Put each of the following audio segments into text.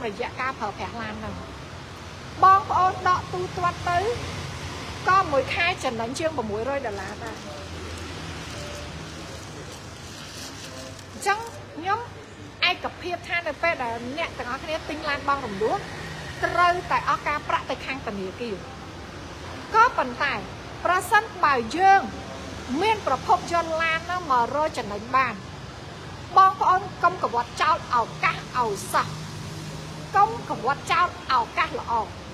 រយៈការប្រើប្រាស់ឡានហ្នឹងបងប្អូនដកទូទាត់ទៅក៏មួយខែចំណេញជាង$600ដែរអញ្ចឹងខ្ញុំឯកភាពថានៅពេលដែលអ្នកទាំងអស់គ្នាទិញឡានបងរំលោះត្រូវតែអស់ការប្រាក់ទៅខាងធនាគារក៏ប៉ុន្តែប្រសិនបើយើងមានប្រភពយន្តឡាននោះមករកចំណេញបានបងប្អូនកុំកវត្តចោលឱកាសឲ្យសោះកុំកវត្តចោលឱកាសល្អ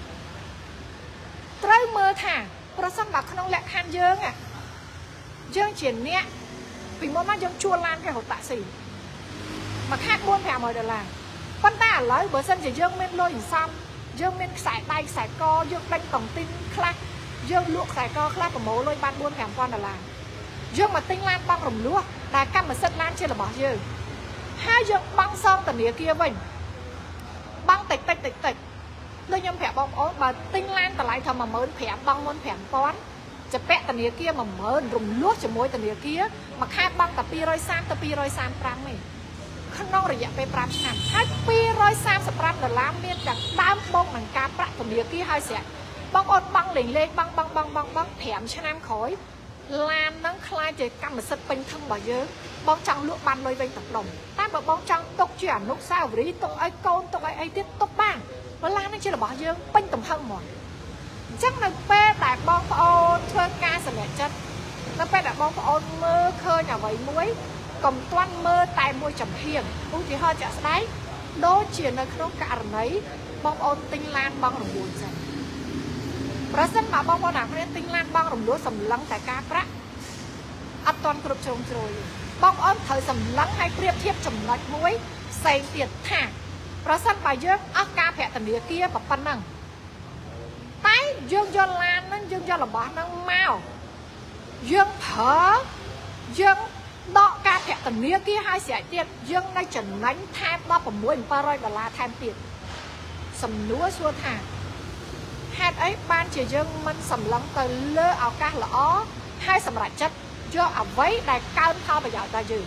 ត្រូវមើលថាប្រសិនបើក្នុងលក្ខខណ្ឌយើងជាអ្នកពីមុនមកយើងជួលឡានគេរត់តាក់ស៊ីមួយខែ$400-500ប៉ុន្តែឥឡូវបើសិនជាយើងមានលុយសន្សំយើងមានខ្សែដៃខ្សែកយើងដេញតុងទីនខ្លះយើងលក់ខ្សែកខ្លះប្រមូលលុយបាន$4,000-5,000យើងមកទិញឡានបងរំលោះដែលកម្មសិទ្ធិឡានជារបស់យើងហើយយើងបង់សងធនាគារវិញបង់តិចដូចខ្ញុំប្រាប់បងប្អូនបើទិញឡានតម្លៃថា15,000បង់មុន5,000จะពាក់ធនាគារ10000រំលោះជាមួយធនាគារមួយខែបង់តែ230ទៅ235ទេក្នុងរយៈពេល5ឆ្នាំហើយ$235មានទាំងដើមបង់និងការប្រាក់ធនាគារហើយស្រេចបងប្អូនបង់លេងបង់5ឆ្នាំក្រោយឡានហ្នឹងខ្លាចជាកម្មសិទ្ធិពេញធឹងរបស់យើងបងចង់លក់បានលុយវិញទាំងដុំតែបើបងចង់ទុកជាអនុស្សាវរីយ៍ទុកឲ្យកូនទុកឲ្យអីទៀតទុកបានព្រោះឡានហ្នឹងជារបស់យើងពេញទំហឹងហ្មងអញ្ចឹងនៅពេលដែលបងប្អូនធ្វើការសម្រេចចិត្តនៅពេលដែលបងប្អូនមើលឃើញអ្វីមួយកុំទាន់មើលតែមួយចំហៀងឧទាហរណ៍ជាក់ស្ដែងដូចជានៅក្នុងករណីបងប្អូនទិញឡានបងរំលោះចឹងប្រសិនបើបងប្អូនអ្នកគ្នាទិញឡានបងរំលោះសម្លឹងតែការប្រាក់អត់ទាន់គ្រប់ជ្រុងជ្រោយបងប្អូនត្រូវសម្លឹងឲ្យប្រៀបធៀបចំណុចមួយផ្សេងទៀតថាប្រសិនបើយើងអស់ការប្រាក់ធនាគារប៉ុណ្ណឹងតែយើងយកឡានហ្នឹងយើងយករបស់ហ្នឹងមកយើងប្រើយើងដកការប្រាក់ធនាគារឲ្យស្រេចទៀតយើងនៅចំណេញថែម$16,700ថែមទៀតសំណួរសួរថាហេតុអីបានជាយើងមិនសម្លឹងទៅលើឱកាសល្អហើយសម្រាប់ចិត្តយកអ្វីដែលកើនផលប្រយោជន៍ដល់យើង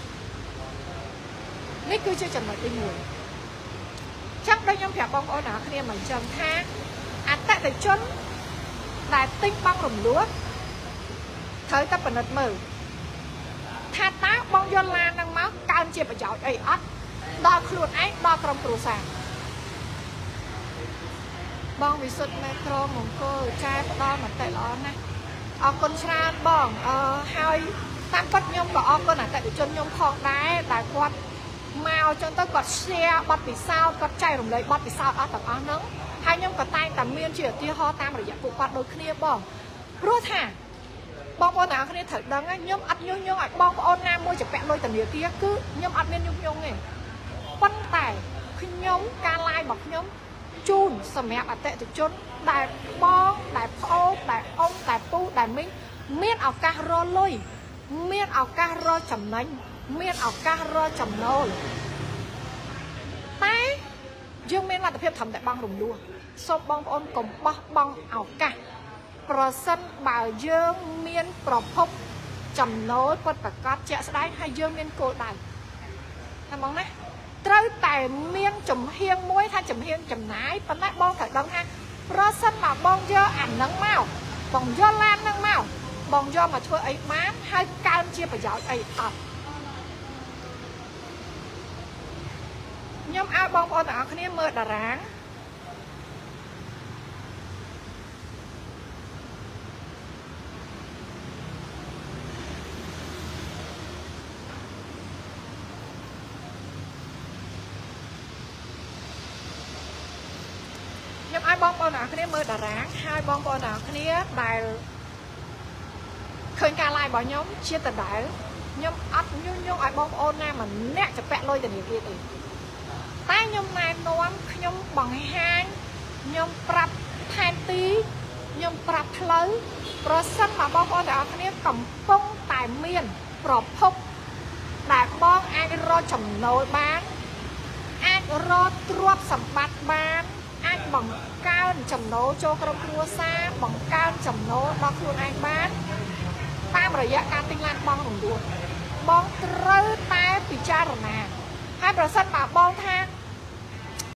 នេះគឺជាចំណុចទី1ចឹងដូចខ្ញុំប្រាប់បងប្អូនអ្នកគ្នាមកចឹងថាអតិថិជនដែលទិញបងរំលោះត្រូវតែពិនិត្យមើលថាតើបងយកឡានហ្នឹងមកកើនជាប្រយោជន៍អីអត់ដល់ខ្លួនឯងដល់ក្រុមគ្រួសារបងវិសុទ្ធមេត្រូមង្គលចែផ្ដល់មតិល្អណាស់អរគុណច្រើនបងហើយតាមពិតខ្ញុំក៏អរគុណអតិថិជនខ្ញុំផងដែរដែលគាត់មកចឹងទៅគាត់ share បទពិសោធន៍គាត់ចែករំលែកបទពិសោធន៍អស់ទាំងអស់ហ្នឹងហើយខ្ញុំក៏តែងតែមានជាឧទាហរណ៍តាមរយៈពួកគាត់ដូចគ្នាបងព្រោះថាបងប្អូនទាំងអស់គ្នាត្រូវដឹងខ្ញុំអត់ញុះញង់ឲ្យបងប្អូនណាមួយចាក់លុយធនាគារគឺខ្ញុំអត់មានញុះញង់ទេប៉ុន្តែខ្ញុំការ live របស់ខ្ញុំជូនសម្រាប់អតិថិជនដែលបងដែលប្អូនដែលអ៊ំដែលពូដែលមីងមានឱកាសរកលុយមានឱកាសរកចំណេញមានឱកាសរកចំណូលតែយើងមានលទ្ធភាពត្រឹមតែបងរំលោះសូមបងប្អូនកុំបោះបង់ឱកាសប្រសិនបើយើងមានប្រភពចំណូលពិតប្រាកដជាក់ស្ដែងហើយយើងមានគោលដៅតែបងណាត្រូវតែមានចំហៀងមួយថាចំហៀងចំណាយប៉ុន្តែបងត្រូវដឹងថាប្រសិនបើបងយកអានឹងមកបងយកឡាននឹងមកបងយកមកធ្វើអីបានហើយកើនជាប្រយោជន៍អីអត់ខ្ញុំឲ្យបងប្អូនទាំងអស់គ្នាមើលតារាងឲ្យបងប្អូនអ្នកគ្នាមើលតារាងហើយបងប្អូនអ្នកគ្នាដែលឃើញការ live របស់ខ្ញុំជាដដែលខ្ញុំអត់ញុះញង់ឲ្យបងប្អូនណាម្នាក់ចាក់លុយធនាគារទេតែខ្ញុំណែនាំខ្ញុំបង្ហាញខ្ញុំប្រាប់ផែនទីខ្ញុំប្រាប់ផ្លូវប្រសិនបើបងប្អូនអ្នកគ្នាកំពុងតែមានប្រភពដែលបងអាចរកចំណូលបានអាចរកទ្រព្យសម្បត្តិបានអាចបង្កើនចំណូលចូលក្រុមគ្រួសារបង្កើនចំណូលដល់ខ្លួនឯងបានតាមរយៈការទិញឡានបងរំលោះបងត្រូវតែពិចារណាហើយប្រសិនបើបងថា